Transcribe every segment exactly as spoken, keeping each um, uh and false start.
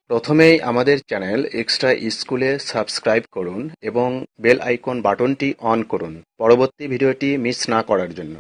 প্রথমেই আমাদের channel extra স্কুলে সাবস্ক্রাইব করুন এবং বেল আইকন বাটনটি অন করুন পরবর্তী ভিডিওটি মিস না করার জন্য।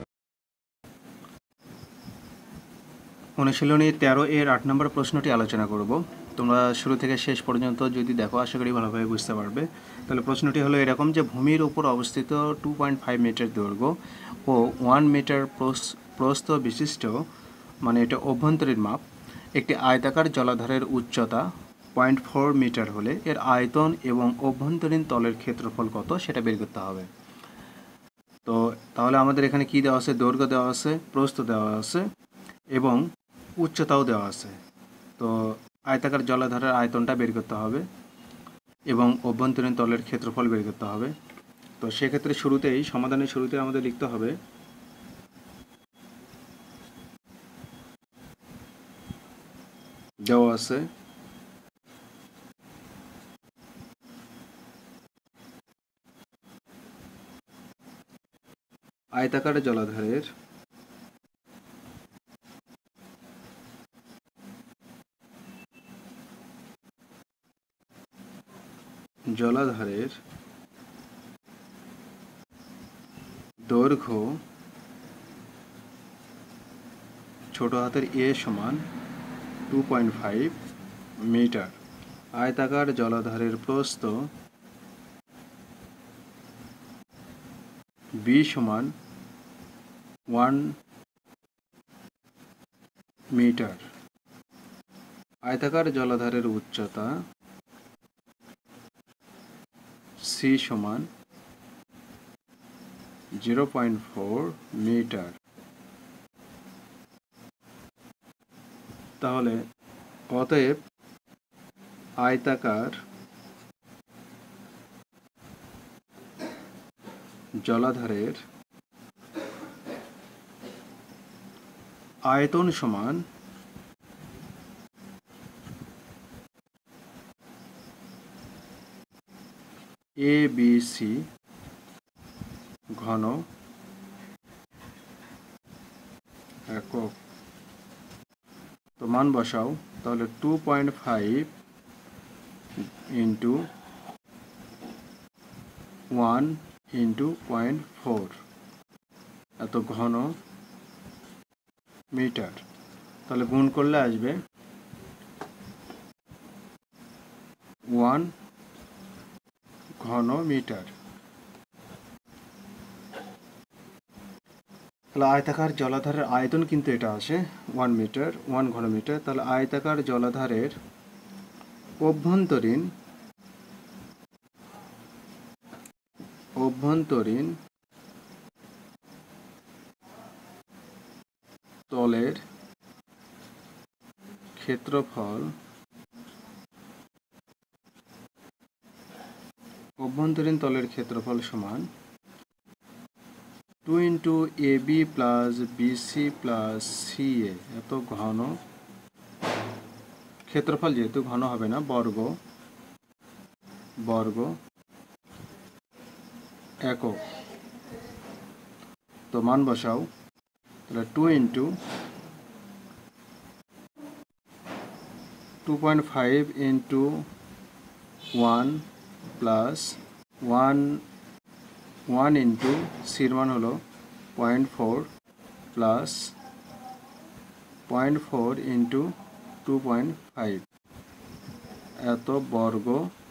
অনুশীলনী তেরো এর আট নম্বর প্রশ্নটি আলোচনা করব। তোমরা শুরু থেকে শেষ পর্যন্ত যদি দেখো আশা করি ভালোভাবে বুঝতে পারবে। তাহলে প্রশ্নটি হলো এরকম যে ভূমির উপর অবস্থিত টু পয়েন্ট ফাইভ মিটার দৈর্ঘ্য ও ওয়ান মিটার প্রস্থ বিশিষ্ট, মানে এটা অভ্যন্তরীণ মাপ, একটি আয়তাকার জলাধারের উচ্চতা পয়েন্ট ফোর মিটার হলে এর আয়তন এবং অভ্যন্তরীণ তলের ক্ষেত্রফল কত সেটা বের করতে হবে। তো তাহলে আমাদের এখানে কি দেওয়া আছে? দৈর্ঘ্য দেওয়া আছে, প্রস্থ দেওয়া আছে এবং উচ্চতাও দেওয়া আছে। তো আয়তাকার জলাধারের আয়তনটা বের করতে হবে এবং অভ্যন্তরীণ তলের ক্ষেত্রফল বের করতে হবে। তো সেক্ষেত্রে শুরুতেই সমাধানের শুরুতে আমাদের লিখতে হবে দেওয়া আছে আয়তাকার জলাধারের জলাধারের দৈর্ঘ্য ছোট হাতের এ সমান টু পয়েন্ট ফাইভ মিটার, আয়তাকার জলাধারের প্রস্থ বি সমান ওয়ান মিটার, আয়তাকার জলাধারের উচ্চতা সি সমান জিরো পয়েন্ট ফোর মিটার। তাহলে অতএব আয়তাকার জলাধারের আয়তন সমান এ বি সি ঘন একক। তো মান বসাও, তাহলে two point five into one into point four এত ঘন মিটার। তাহলে গুণ করলে আসবে ওয়ান ঘন মিটার। তাহলে আয়তাকার জলাধারের আয়তন কিন্তু এটা আসে ওয়ান মিটার, ওয়ান ঘন মিটার। তাহলে আয়তাকার জলাধারের অভ্যন্তরীণ অভ্যন্তরীণ তলের ক্ষেত্রফল অভ্যন্তরীণ তলের ক্ষেত্রফল সমান two into A B plus BC plus C A এত ঘন ক্ষেত্রফল, যেহেতু ঘন হবে না, বর্গ বর্গ একক। তো মান বসাও, তাহলে two into two point five into one plus one one into সির মান হলো point four plus point four into two point five এত বর্গ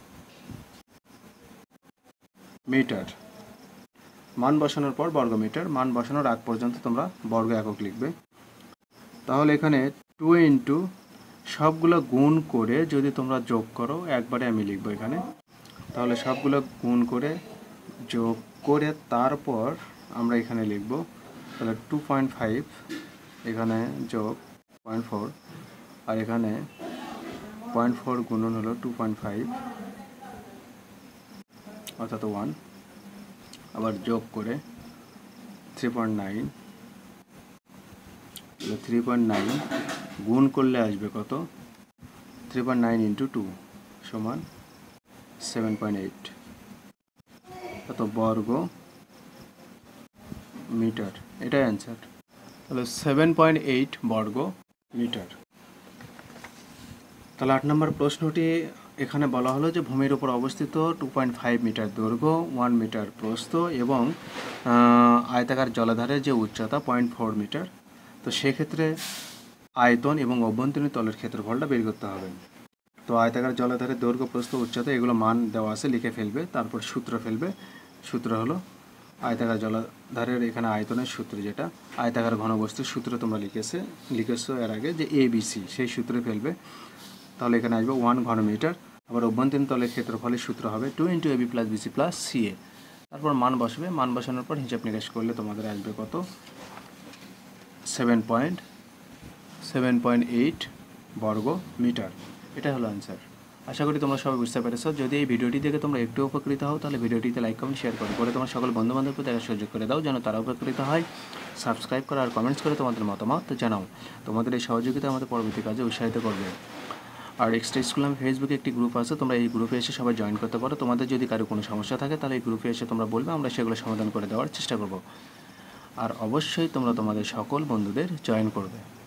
মিটার। মান বসানোর পর বর্গ মিটার, মান বসানোর আগ পর্যন্ত তোমরা বর্গ একক লিখবে। তাহলে এখানে টু ইন্টু সবগুলো গুণ করে যদি তোমরা যোগ করো, একবারে আমি লিখবো এখানে, তাহলে সবগুলো গুণ করে যোগ করে তারপর আমরা এখানে লিখব। তাহলে টু পয়েন্ট ফাইভ এখানে যোগ পয়েন্ট ফোর, আর এখানে পয়েন্ট ফোর গুণন হলো টু পয়েন্ট ফাইভ অর্থাৎ ওয়ান, আবার যোগ করে three point nine, three point nine গুণ করলে আসবে কত? Three point nine into two সমান সেভেন পয়েন্ট এইট এত বর্গ মিটার। এটাই অ্যান্সার। তাহলে সেভেন পয়েন্ট এইট বর্গ মিটার। তাহলে আট নম্বর প্রশ্নটি এখানে বলা হলো যে ভূমির উপর অবস্থিত টু পয়েন্ট ফাইভ মিটার দৈর্ঘ্য, ওয়ান মিটার প্রস্থ এবং আয়তাকার জলাধারের যে উচ্চতা পয়েন্ট ফোর মিটার। তো সেক্ষেত্রে আয়তন এবং অভ্যন্তরীণ তলের ক্ষেত্রফলটা বের করতে হবে। তো আয়তাকার জলাধারের দৈর্ঘ্য, প্রস্থ, উচ্চতা এগুলো মান দেওয়া আছে, লিখে ফেলবে, তারপর সূত্র ফেলবে। সূত্র হলো আয়তাকার জলাধারের এখানে আয়তনের সূত্র, যেটা আয়তাকার ঘনবস্তুর সূত্র তোমরা লিখেছে লিখেছো এর আগে যে এ বি সি, সেই সূত্রে ফেলবে। তাহলে এখানে আসবে ওয়ান ঘন মিটার। আবার অভ্যন্তরীণ তলের ক্ষেত্রফলের সূত্র হবে two into AB plus BC plus C A. তারপর মান বসবে, মান বসানোর পর হিসাব নিকাশ করলে তোমাদের আসবে কত, seven point seven point eight বর্গ মিটার। এটা হলো অ্যান্সার। আশা করি তোমরা সবাই বুঝতে পেরেছো। যদি এই ভিডিওটি দেখে তোমরা একটু উপকৃত হও তাহলে ভিডিওটিতে লাইক, কমেন্ট, শেয়ার করো, করে তোমার সকল বন্ধুবান্ধবকে দেখার সুযোগ করে দাও যেন তারা উপকৃত হয়। সাবস্ক্রাইব করো আর কমেন্টস করে তোমাদের মতামত জানাও। তোমাদের এই সহযোগিতা আমাদের পরবর্তী কাজে উৎসাহিত করবে। আর এক্সট্রা স্কুল নামে ফেসবুকে একটি গ্রুপ আছে, তোমরা এই গ্রুপে এসে সবাই জয়েন করতে পারো। তোমাদের যদি কারো কোনো সমস্যা থাকে তাহলে এই গ্রুপে এসে তোমরা বলবে, আমরা সেগুলো সমাধান করে দেওয়ার চেষ্টা করব। আর অবশ্যই তোমরা তোমাদের সকল বন্ধুদের জয়েন করবে।